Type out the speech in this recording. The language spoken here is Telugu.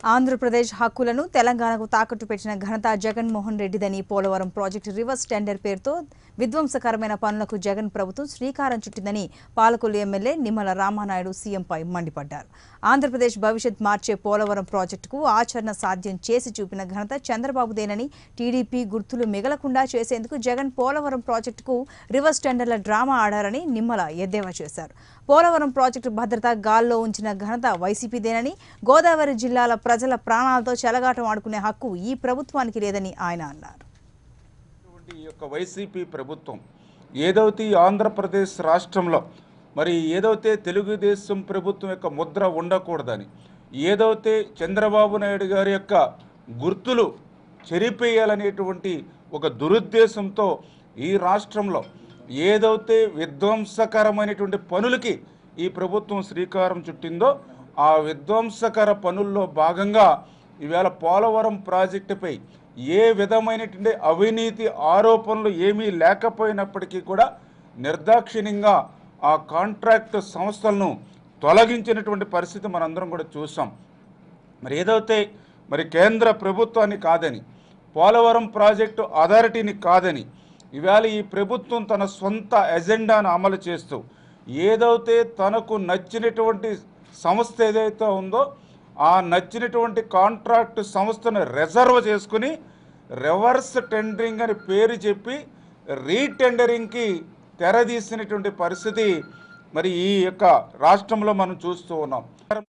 ఆంధ్రప్రదేశ్ హక్కులను తెలంగాణకు తాకట్టు పెట్టిన ఘనత Jaganmohan రెడ్డిదని Polavaram project reverse tender పేరుతో విధ్వంసకరమైన పనులకు జగన్ ప్రభుత్వం శ్రీకారం చుట్టిందని పాలకొల్లు ఎమ్మెల్యే నిమ్మల రామానాయుడు సీఎంపై మండిపడ్డారు. ఆంధ్రప్రదేశ్ భవిష్యత్ మార్చే పోలవరం ప్రాజెక్టుకు ఆచరణ సాధ్యం చేసి చూపిన ఘనత చంద్రబాబుదేనని, టీడీపీ గుర్తులు మిగలకుండా చేసేందుకు జగన్ పోలవరం ప్రాజెక్టుకు రివర్స్ టెండర్ల డ్రామా ఆడారని నిమ్మల ఎద్దేవా చేశారు. పోలవరం ప్రాజెక్టు భద్రత గాల్లో ఉంచిన ఘనత వైసీపీదేనని, గోదావరి జిల్లాల ప్రజల ప్రాణాలతో చెలగాటం ఆడుకునే హక్కు ఈ ప్రభుత్వానికి లేదని ఆయన అన్నారు. ఈ యొక్క వైసీపీ ప్రభుత్వం ఏదైతే ఆంధ్రప్రదేశ్ రాష్ట్రంలో ఏదైతే తెలుగుదేశం ప్రభుత్వం యొక్క ముద్ర ఉండకూడదని, ఏదైతే చంద్రబాబు నాయుడు గారి యొక్క గుర్తులు చెరిపేయాలనేటువంటి ఒక దురుద్దేశంతో ఈ రాష్ట్రంలో ఏదైతే విధ్వంసకరమైనటువంటి పనులకి ఈ ప్రభుత్వం శ్రీకారం చుట్టిందో ఆ విధ్వంసకర పనుల్లో భాగంగా ఈవేళ పోలవరం ప్రాజెక్టుపై ఏ విధమైనటువంటి అవినీతి ఆరోపణలు ఏమీ లేకపోయినప్పటికీ కూడా నిర్దాక్షిణ్యంగా ఆ కాంట్రాక్ట్ సంస్థలను తొలగించినటువంటి పరిస్థితి మనందరం కూడా చూసాం. ఏదైతే కేంద్ర ప్రభుత్వాన్ని కాదని, పోలవరం ప్రాజెక్టు అథారిటీని కాదని ఈవేళ ఈ ప్రభుత్వం తన సొంత ఎజెండాను అమలు చేస్తూ ఏదైతే తనకు నచ్చినటువంటి సంస్థ ఏదైతే ఉందో ఆ నచ్చినటువంటి కాంట్రాక్ట్ సంస్థను రిజర్వ్ చేసుకుని రివర్స్ టెండరింగ్ అని పేరు చెప్పి రీటెండరింగ్కి తెరదీసినటువంటి పరిస్థితి ఈ యొక్క రాష్ట్రంలో మనం చూస్తూ ఉన్నాం.